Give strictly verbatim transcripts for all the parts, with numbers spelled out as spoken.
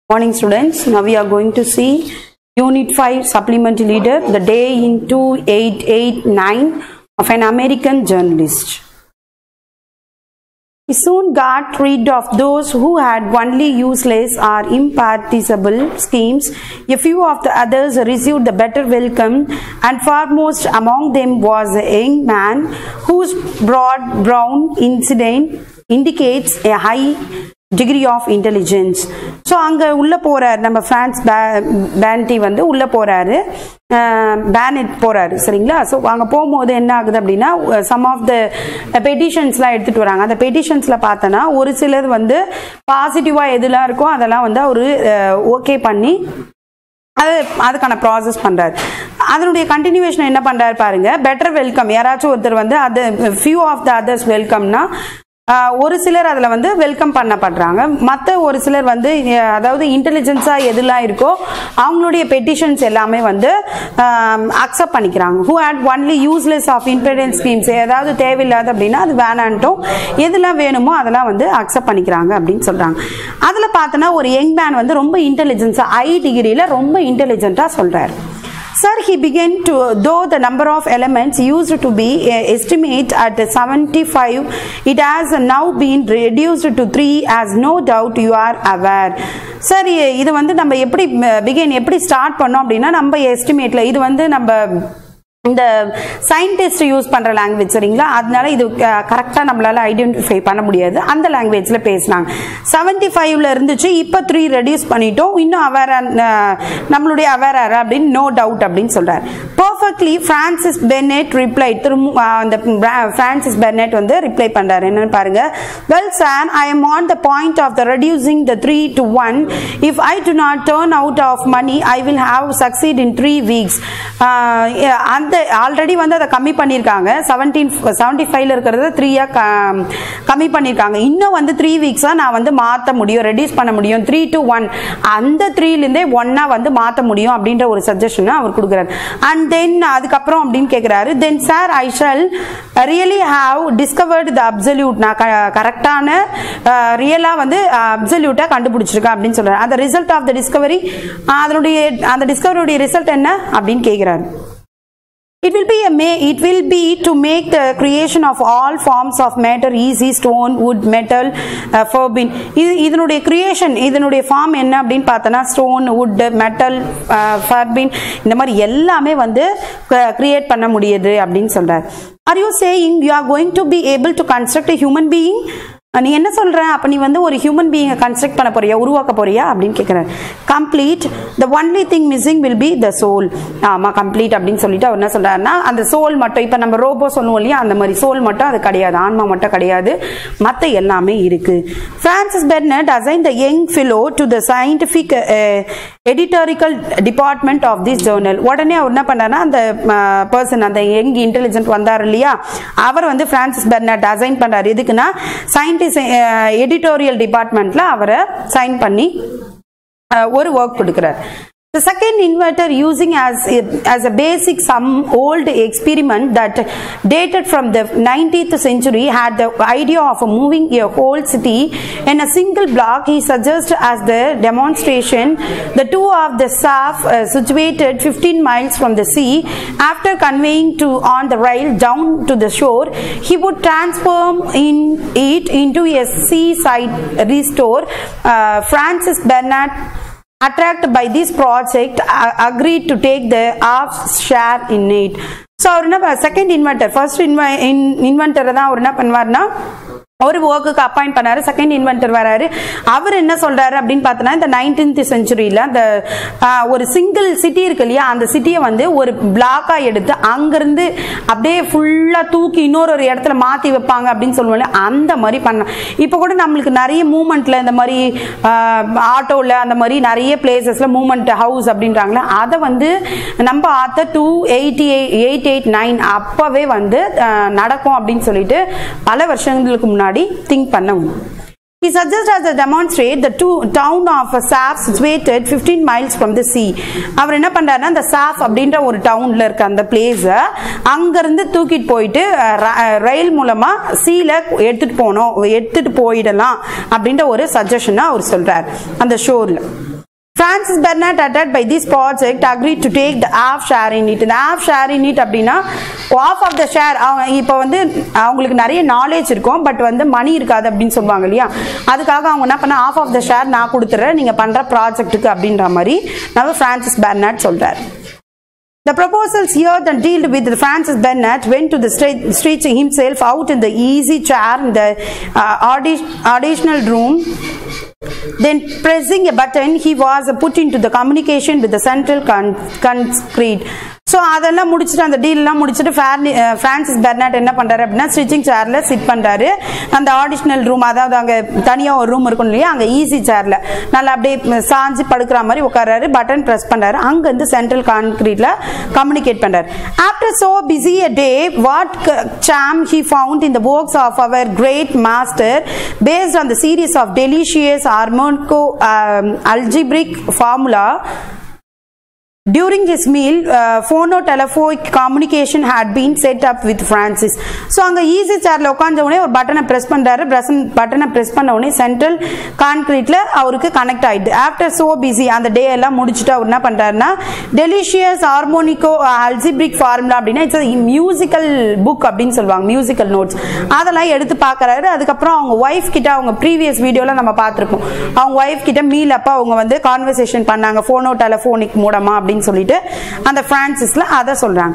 Morning students, now we are going to see Unit five Supplementary Leader, the day in two eight eight nine of an American journalist. He soon got rid of those who had only useless or impracticable schemes. A few of the others received the better welcome, and foremost among them was a young man whose broad brown incident indicates a high degree of intelligence. So அங்க உள்ள போறாரு நம்ம France பேன்டி வந்து உள்ள போறாரு, bonnet போறாரு சரிங்களா. So அங்க போகும்போது என்ன ஆகுது அப்படின்னா, சம் ஆஃப் த பெட்டிஷன்ஸ்லாம் எடுத்துட்டு வராங்க. அந்த பெட்டிஷன்ஸ்ல பார்த்தோன்னா ஒரு சிலர் வந்து பாசிட்டிவா எதுலாம் இருக்கோ அதெல்லாம் வந்து அவரு ஓகே பண்ணி அது அதுக்கான ப்ராசஸ் பண்றாரு. அதனுடைய கண்டினியூவேஷன் என்ன பண்றாரு பாருங்க. பெட்டர் வெல்கம், யாராச்சும் ஒருத்தர் வந்து அது ஃபியூ ஆஃப் த அதர்ஸ் வெல்கம்னா ஒரு சிலர் அதில் வந்து வெல்கம் பண்ணப்படுறாங்க, மற்ற ஒரு சிலர் வந்து அதாவது இன்டெலிஜென்ஸாக எதுலாம் இருக்கோ அவங்களுடைய பெட்டிஷன்ஸ் எல்லாமே வந்து அக்செப்ட் பண்ணிக்கிறாங்க. Who hate only useless of intelligence schemes, ஏதாவது தேவையில்லாத அப்படின்னா அது வேணான்ட்டும் எதெல்லாம் வேணுமோ அதெல்லாம் வந்து அக்செப்ட் பண்ணிக்கிறாங்க அப்படின்னு சொல்கிறாங்க. அதில் பார்த்தோன்னா ஒரு யங் மேன் வந்து ரொம்ப இன்டெலிஜென்ஸாக ஹை டிகிரியில் ரொம்ப இன்டெலிஜென்ட்டாக சொல்கிறார். Sir, he began to, though the number of elements used to be uh, estimate at seventy-five, it has now been reduced to three, as no doubt you are aware. சரி, இது வந்து நம்ம எப்படி பிகின் எப்படி start பண்ணோம் அப்படின்னா, நம்ம எஸ்டிமேட்ல இது வந்து நம்ம இந்த சயின்டிஸ்ட் யூஸ் பண்ற லாங்குவேஜ் சரிங்களா, அதனால இது கரெக்டா நம்மளால ஐடென்டிஃபை பண்ண முடியாது. அந்த லாங்குவேஜ்ல பேசினாங்க. செவன்டி ஃபைவ்ல இருந்துச்சு, இப்போ த்ரீ ரெடியூஸ் பண்ணிட்டோம், இன்னும் அவேர் நம்மளுடைய அவேர் அப்படின்னு நோ டவுட் அப்படின்னு சொல்றாரு. பர்ஃபெக்ட்லி பிரான்சிஸ் பெர்னெட் ரிப்ளை, திரும்ப அந்த பிரான்சிஸ் பெர்னெட் வந்து ரிப்ளை பண்றாரு. என்னன்னு பாருங்க. Well sir, I am on the point of the reducing the three to one. If I do not turn out of money I will have succeed in three weeks. அந்த already வந்து அதை கம்மி பண்ணிருக்காங்க. Seventeen seventy ஃபைவ்ல இருக்கிறத த்ரீயா கம்மி பண்ணிருக்காங்க. இன்னும் வந்து த்ரீ வீக்ஸா நான் வந்து மாற்ற முடியும், ரெடியூஸ் பண்ண முடியும். த்ரீ டு ஒன், அந்த த்ரீல இருந்தே ஒன்னா வந்து மாற்ற முடியும் அப்படின்ற ஒரு சஜஷன் அவர் கொடுக்குறாரு. அண்ட் தென் அதுக்கப்புறம் அப்படின்னு கேட்கிறாரு. Then sir, I shall really have discovered the absolute. நான் கரெக்டான ரியலா வந்து அப்சல்யூட்டா கண்டுபிடிச்சிருக்கேன் அப்படின்னு சொல்றாரு. அந்த ரிசல்ட் ஆஃப் த டிஸ்கவரி, அதனுடைய அந்த டிஸ்கவரியுடைய ரிசல்ட் என்ன அப்படின்னு கேட்கிறாரு. It will be a may, it will be to make the creation of all forms of matter easy, stone, wood, metal, uh, forbin. இது இதனுடைய கிரியேஷன், இதனுடைய ஃபார்ம் என்ன அப்படின்னு பார்த்தோன்னா ஸ்டோன், வுட், மெட்டல், ஃபர்பின், இந்த மாதிரி எல்லாமே வந்து கிரியேட் பண்ண முடியுது அப்படின்னு சொல்றாரு. Are you saying you are going to be able to construct a human being? நீ என்ன சொல்ற, அப்ப நீ வந்து ஒரு ஹியூமன் பீயிங்கை கன்ஸ்ட்ரக்ட் பண்ண போறியா, உருவாக்க போறியா அப்படின்னு கேட்கிறாரு. Complete, the only thing missing will be the soul. ஆமா கம்ப்ளீட் அப்படின்னு சொல்லிட்டு அவர் என்ன சொல்றாருன்னா, அந்த சோல் மட்டும், இப்ப நம்ம ரோபோ சொல்லுவோம் இல்லையா, அந்த மாதிரி சோல் மட்டும் அது கிடையாது, ஆன்மா மட்டும் கிடையாது, மற்ற எல்லாமே இருக்கு. Francis Bernet assigned the young fellow to the scientific editorial department of this journal. உடனே அவர் என்ன பண்ணாருன்னா, அந்த பர்சன், அந்த யங் இன்டெலிஜென்ட் வந்தார் இல்லையா, அவர் வந்து பிரான்சிஸ் பெர்னட் அசைன் பண்றாரு. எதுக்குன்னா சயின்டிஸ்ட் எடிட்டோரியல் டிபார்ட்மெண்ட்ல அவரை சைன் பண்ணி ஒரு ஒர்க் கொடுக்கிறார். The second inventor, using as a, as a basic some old experiment that dated from the nineteenth century, had the idea of moving a whole city in a single block. He suggests as the demonstration the two of the shaft uh, situated fifteen miles from the sea. After conveying to on the rail down to the shore, he would transform in it into a seaside restore. Uh, Francis Bernard, attracted by this project, uh, agreed to take the half share in it. So அவர் என்ன, second inventor, first inventor தான் அவர் என்ன பண்ணுவார்னா ஒரு ஒர்க்குக்கு appoint பண்ணாரு. Second inventor வராரு. அவர் என்ன சொல்றாரு அப்படின்னு பார்த்தோன்னா, இந்த நைன்டீன்த் செஞ்சுரியில அந்த ஒரு சிங்கிள் சிட்டி இருக்கு இல்லையா, அந்த சிட்டியை வந்து ஒரு பிளாக்கா எடுத்து அங்கிருந்து அப்படியே ஃபுல்லா தூக்கி இன்னொரு ஒரு இடத்துல மாத்தி வைப்பாங்க அப்படின்னு சொல்லுவாங்க. அந்த மாதிரி பண்ண இப்போ கூட நம்மளுக்கு நிறைய மூவ்மெண்ட்ல இந்த மாதிரி ஆட்டோல அந்த மாதிரி நிறைய பிளேசஸ்ல மூவ்மெண்ட் ஹவுஸ் அப்படின்றாங்களே, அதை வந்து நம்ம ஆத்த two eighty eight eight nine அப்பவே வந்து நடக்கும் அப்படின்னு சொல்லிட்டு பல வருஷங்களுக்கு முன்னாடி திங்க் பண்ணவும். He suggests as a demonstrate the two town of Saf situated fifteen miles from the sea. அவர் என்ன பண்றாருன்னா, அந்த சாஃப் அப்படின்ற ஒரு டவுன்ல இருக்க அந்த பிளேஸ அங்கிருந்து தூக்கிட்டு போயிட்டு ரயில் மூலமா சீல எடுத்துட்டு போனோம் எடுத்துட்டு போயிடலாம் அப்படின்ற ஒரு சஜஷனை அவர் சொல்றார் அந்த ஷோர்ல. Francis Bernard, attracted by this project, agreed to take the half share in it. The half share in it அப்படினா half of the share இப்போ வந்து அவங்களுக்கு நிறைய knowledge இருக்கும் பட் வந்து மணி இருக்காது அப்படினு சொல்வாங்க இல்லையா அதுக்காக அவங்க என்ன பண்ண half of the share நான் கொடுத்துறேன் நீங்க பண்ற ப்ராஜெக்ட்டுக்கு அப்படின்ற மாதிரி நம்ம Francis Bernard சொல்றார். The proposals heard and dealt with Francis Bernard went to the street, stretching himself out in the easy chair in the uh, auditional room. Then pressing a button, he was put into the communication with the central con concrete. So அதெல்லாம் முடிச்சிட்டு அந்த டீல்லாம் முடிச்சிட்டு Francis Bernard என்ன பண்றாரு அப்படினா stitching சேர்ல chit பண்றாரு அந்த ஆடிஷனல் ரூம் அதாவது அங்க தனியா ஒரு ரூம் இருக்கும் இல்லையா அங்க ஈஸி சேர்ல நல்லா அப்படியே சாஞ்சி படுக்கிற மாதிரி உட்கார்றாரு பட்டன் பிரஸ் பண்றாரு அங்க இருந்து சென்ட்ரல் கான்கிரீட்ல கம்யூனிகேட் பண்றாரு. After so busy a day, what charm he found in the works of our great master based on the series of delicious harmonic um, algebraic formula. During his meal, uh, phonotelephonic communication had been set up with Francis. So அங்க easy சேர்ல உட்கார்ந்த உடனே ஒரு பட்டனை press பண்றாரு பட்டனை press பண்ண உடனே சென்ட்ரல் கான்கிரீட்ல அவருக்கு கனெக்ட் ஆயிடுது. ஆஃப்டர் சோ பிஸி அந்த டே எல்லாம் முடிச்சுட்டு அவர் என்ன பண்றாருன்னா டெலிஷியஸ் ஹார்மோனிகோ அல்ஜிப்ரிக் ஃபார்முலா அப்படின்னா இட்ஸ் மியூசிக்கல் புக் அப்படின்னு சொல்லுவாங்க மியூசிக்கல் நோட்ஸ் அதெல்லாம் எடுத்து பார்க்கறாரு. அதுக்கப்புறம் அவங்க ஒய்ஃப் கிட்ட அவங்க ப்ரீவியஸ் வீடியோல நம்ம பார்த்திருப்போம் அவங்க ஒய்ஃப் கிட்ட மீல் அப்ப அவங்க வந்து கான்வர்சேஷன் பண்ணாங்க ஃபோனோடெலிஃபோனிக் மூலமா அப்படின்னு சொல்லிட்டு அந்த பிரான்சிஸ்ல அத சொல்றாங்க.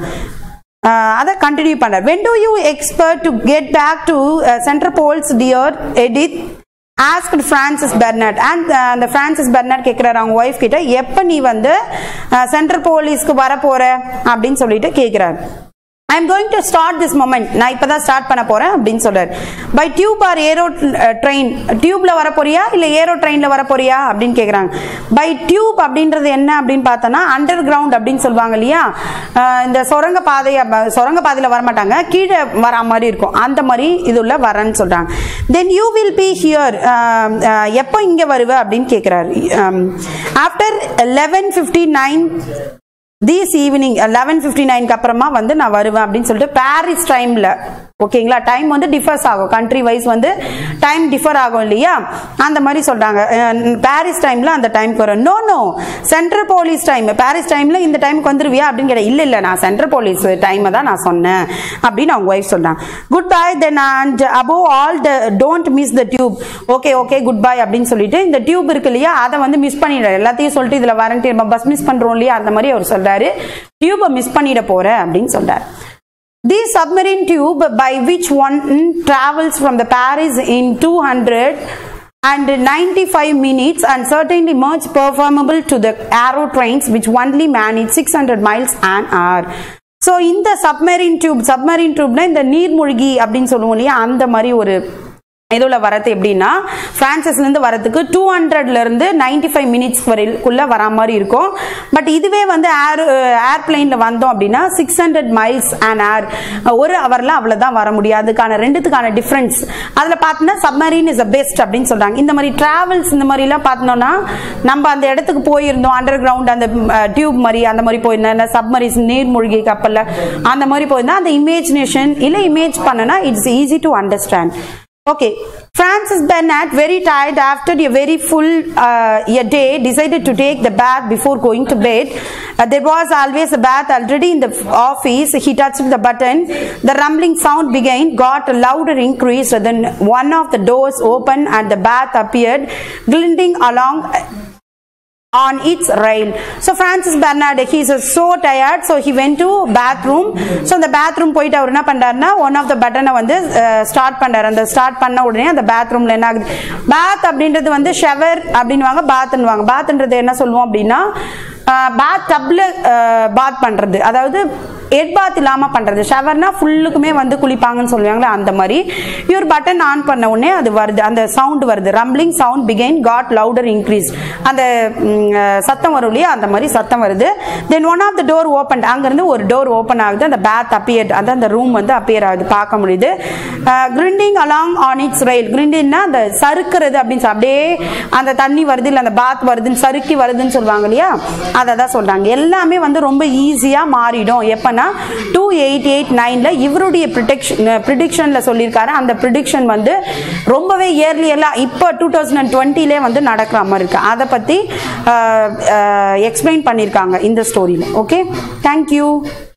அத கண்டினியூ பண்றார். When do you expect to get back to uh, Centropolis, dear Edith? asked Francis Bernard. And uh, the Francis Bernard கேக்குறாரு அவங்க ஒய்ஃப் கிட்ட எப்ப நீ வந்து சென்ட்ரோபோலிஸ்க்கு வர போற அப்படினு சொல்லிட்டு கேக்குறாரு. I am going to start this moment. நான் இப்பதான் ஸ்டார்ட் பண்ண போறேன் அப்படினு சொல்றாரு. By tube or aero train, டியூப்ல வர போறியா இல்ல ஏரோ ட்ரெயின்ல வர போறியா அப்படினு கேக்குறாங்க. By tube அப்படின்றது என்ன அப்படினு பார்த்தனா அண்டர் கிரவுண்ட் அப்படினு சொல்வாங்க இல்லையா இந்த சுரங்க பாதை சுரங்க பாதையில வர மாட்டாங்க கீழே வர மாதிரி இருக்கும் அந்த மாதிரி இதுல வரன்னு சொல்றாங்க. Then you will be here. எப்போ இங்க வருவ அப்படினு கேக்குறாரு. After eleven fifty-nine this evening eleven fifty-nine க்கு அப்புறமா வந்து நான் வருவேன் அப்படினு சொல்லிட்டு பாரிஸ் டைம்ல ஓகேங்களா டைம் வந்து டிஃபர்ஸ் ஆகும் கண்ட்ரி வைஸ் வந்து டைம் டிஃபர் ஆகும் இல்லையா அந்த மாதிரி சொல்றாங்க. பாரிஸ் டைம்ல அந்த டைம்க்கு வரும். No no centropolis time Paris டைம்ல இந்த டைம்க்கு வந்துருவியா அப்படின்னு கேட்டா இல்ல இல்ல நான் சென்ட்ரோபோலிஸ் டைம் தான் நான் சொன்னேன் அப்படின்னு அவங்க வைஃப் சொல்றாங்க. Good bye then and above all don't miss the tube. Okay okay good bye அப்படின்னு சொல்லிட்டு இந்த டியூப் இருக்கு இல்லையா அதை வந்து மிஸ் பண்ணிடுற எல்லாத்தையும் சொல்லிட்டு இதுல வரண்டி பஸ் மிஸ் பண்றோம் இல்லையா அந்த மாதிரி அவர் சொல்றாரு. டியூபை மிஸ் பண்ணிட போற அப்படின்னு சொல்றாரு. This submarine tube by which one travels from the Paris in two hundred ninety-five minutes and certainly much performable to the aero trains which only manage six hundred miles an hour. So in the submarine tube submarine tube na இந்த நீர்மூழ்கி அப்படினு சொல்லுவோம் இல்லையா அந்த மாதிரி ஒரு இதுல வரது எப்படின்னா பிரான்சிஸ்ல இருந்து வரதுக்கு டூ ஹண்ட்ரட்ல இருந்து நைன்டி ஃபைவ் மினிட்ஸ் வரைக்குள்ள வர மாதிரி இருக்கும். பட் இதுவே வந்து ஏர் ஏர்பிளைன்ல வந்தோம் அப்படின்னா six hundred miles and air ஒரு ஹவர்ல அவ்வளவுதான் வர முடியாது. அதுக்கான ரெண்டுத்துக்கான டிஃபரன்ஸ் அதுல பாத்தீங்கன்னா சப்மரீன் இஸ் பெஸ்ட் அப்படின்னு சொல்றாங்க. இந்த மாதிரி டிராவல்ஸ் இந்த மாதிரி எல்லாம் பார்த்தோம்னா நம்ம அந்த இடத்துக்கு போயிருந்தோம் அண்டர் கிரவுண்ட் அந்த டியூப் மாதிரி அந்த மாதிரி போயிருந்தா சப்மரீன் நீர்மூழ்கி கப்பல்ல அந்த மாதிரி போயிருந்தா அந்த இமேஜினேஷன் இல்ல இமேஜ் பண்ணனா it's easy to understand. Okay, Francis Bernard, very tired after a very full uh, a day, decided to take the bath before going to bed. Uh, there was always a bath already in the office. He touched the button. The rumbling sound began, got louder, increased. Then one of the doors opened and the bath appeared, glinting along on its rail. So Francis Bernard, he is so tired, so he went to bathroom. So the bathroom போயிட்டு அவர் என்ன பண்றாருன்னா one of the button வந்து start பண்றாரு. அந்த start பண்ண உடனே அந்த பாத்ரூம்ல என்ன ஆகுது பாத் அப்படின்றது வந்து ஷவர் அப்படின்வாங்க பாத்ன்னுவாங்க. பாத்ன்றது என்ன சொல்லுவோம் அப்படின்னா பாத் டப்ல பாத் பண்றது அதாவது ஹெட் பாத் இல்லாம பண்றது ஷவர்னா ஃபுல்லுக்குமே வந்து குளிப்பாங்கன்னு சொல்லுவாங்களே அந்த மாதிரி இவர் பட்டன் ஆன் பண்ண உடனே அது வருது அந்த சவுண்ட் வருது rumbling sound begin got louder increase அந்த சத்தம் வரும் இல்லையா அந்த மாதிரி சத்தம் வருது. Then one of the door open அங்கிருந்து ஒரு டோர் ஓப்பன் ஆகுது அந்த பாத் அப்பியர் அந்த அந்த ரூம் வந்து அப்பியர் ஆகுது பார்க்க முடியுது. Grinding along on its rail கிரிண்டிங்னா அந்த சறுக்கிறது அப்படின்னு சொல்லி அப்படியே அந்த தண்ணி வருது இல்லை அந்த பாத் வருதுன்னு சறுக்கி வருதுன்னு சொல்லுவாங்க இல்லையா அதை தான் சொல்றாங்க. எல்லாமே வந்து ரொம்ப ஈஸியா மாறிடும் எப்பன்னா சொல்லியிருக்காருன்னா டூ எயிட் எயிட் நைனில் இவருடைய ப்ரிடிக்ஷன் ப்ரிடிக்ஷனில் சொல்லியிருக்காரு. அந்த ப்ரிடிக்ஷன் வந்து ரொம்பவே இயர்லியெல்லாம் இப்போ டூ தௌசண்ட் டுவெண்ட்டிலே வந்து நடக்கிற மாதிரி இருக்கு. அதை பற்றி எக்ஸ்பிளைன் பண்ணியிருக்காங்க இந்த ஸ்டோரியில். Okay, thank you.